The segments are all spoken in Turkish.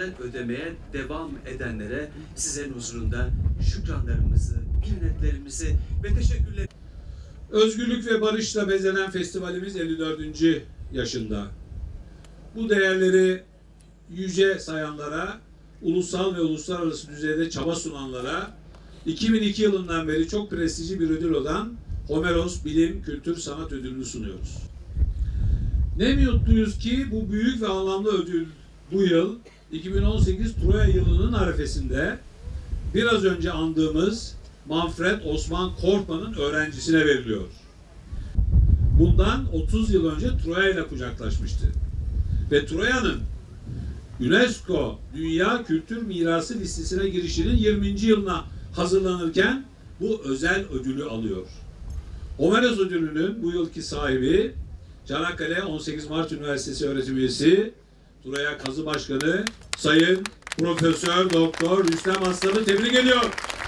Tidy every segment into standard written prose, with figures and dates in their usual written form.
önceden ödemeye devam edenlere sizlerin huzurunda şükranlarımızı, minnetlerimizi ve teşekkürler. Özgürlük ve barışla bezenen festivalimiz 54. yaşında. Bu değerleri yüce sayanlara, ulusal ve uluslararası düzeyde çaba sunanlara 2002 yılından beri çok prestijli bir ödül olan Homeros Bilim, Kültür, Sanat Ödülünü sunuyoruz. Ne mutluyuz ki bu büyük ve anlamlı ödül bu yıl 2018 Troya yılının arifesinde biraz önce andığımız Manfred Osman Korkmaz'ın öğrencisine veriliyor. Bundan 30 yıl önce Troya ile kucaklaşmıştı. Ve Troya'nın UNESCO Dünya Kültür Mirası listesine girişinin 20. yılına hazırlanırken bu özel ödülü alıyor. Homeros ödülünün bu yılki sahibi Çanakkale 18 Mart Üniversitesi öğretim üyesi Troya Kazı Başkanı Sayın Profesör Doktor Rüstem Aslan'ı tebrik ediyor.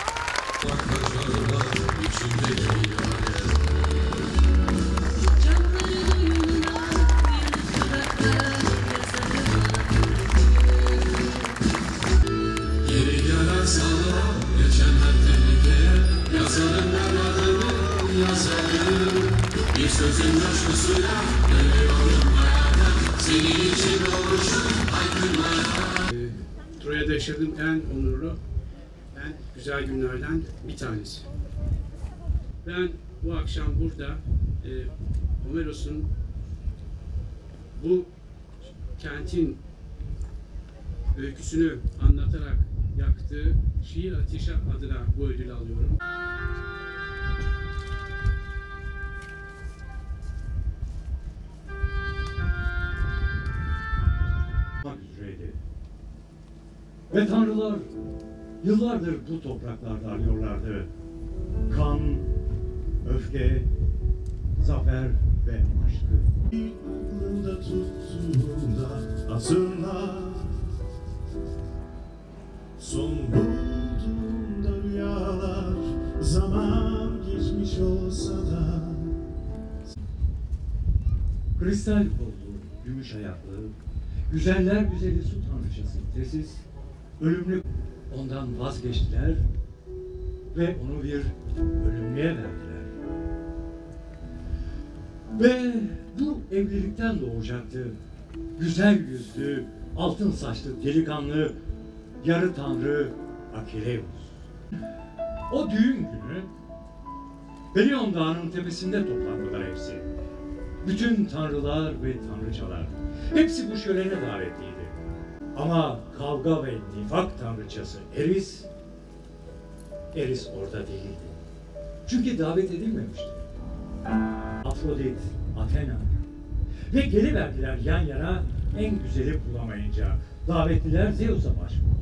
Bir sözün coşkusuyla dönüyorum hayata, senin için olmuşum haykırmaya. Troya'da yaşadığım en onurlu, en güzel günlerden bir tanesi. Ben bu akşam burada Homeros'un bu kentin öyküsünü anlatarak yaktığı Şiir Ateşi adına bu ödülü alıyorum. Üzereydi. Ve tanrılar yıllardır bu topraklarda arıyorlardı. Kan, öfke, zafer ve aşkı. Aklımda tuttuğumda hatırla, son bulduğumda rüyalar, zaman geçmiş olsa da. Kristal kollu, gümüş ayaklı, güzeller güzeli su tanrıçası Tesis, ölümlü ondan vazgeçtiler ve onu bir ölümlüye verdiler. Ve bu evlilikten doğacaktı güzel yüzlü, altın saçlı delikanlı, yarı tanrı Akileus. O düğün günü Pelion Dağı'nın tepesinde toplandılar hepsi. Bütün tanrılar ve tanrıçalar. Hepsi bu şölene davetliydi. Ama kavga ve nifak tanrıçası Eris orada değildi. Çünkü davet edilmemişti. Afrodit, Athena ve geliverdiler yan yana en güzeli bulamayınca. Davetliler Zeus'a başvurdu.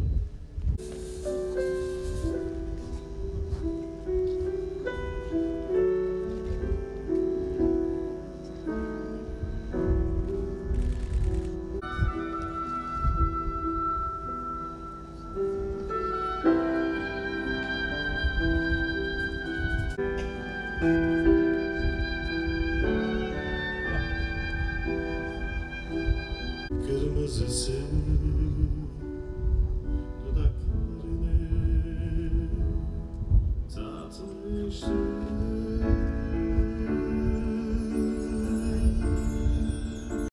Kırmızısı dudaklarını tatmıştı.